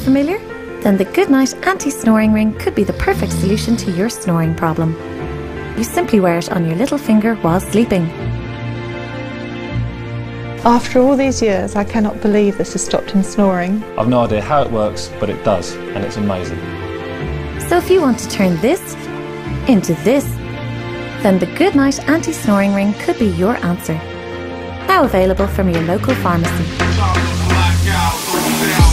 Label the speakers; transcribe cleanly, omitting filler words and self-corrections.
Speaker 1: familiar? Then the Goodnight Anti-Snoring Ring could be the perfect solution to your snoring problem. You simply wear it on your little finger while sleeping.
Speaker 2: After all these years, I cannot believe this has stopped him snoring.
Speaker 3: I've no idea how it works, but it does, and it's amazing.
Speaker 1: So if you want to turn this into this, then the Goodnight Anti-Snoring Ring could be your answer. Now available from your local pharmacy.